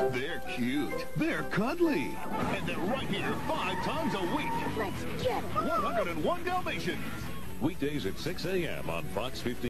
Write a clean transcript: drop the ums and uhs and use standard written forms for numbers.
They're cute. They're cuddly. And they're right here 5 times a week. Let's get it. 101 Dalmatians. Weekdays at 6 a.m. on Fox 15.